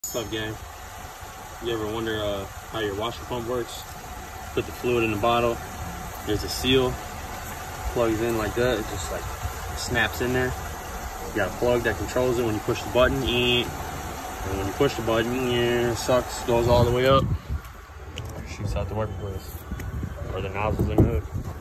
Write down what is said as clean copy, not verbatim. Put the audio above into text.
What's up, gang? You ever wonder how your washer pump works? Put the fluid in the bottle. There's a seal. Plugs in like that. It just like snaps in there. You got a plug that controls it when you push the button. And when you push the button, it sucks, goes all the way up. Shoots out the workplace. Or the nozzles in the hood.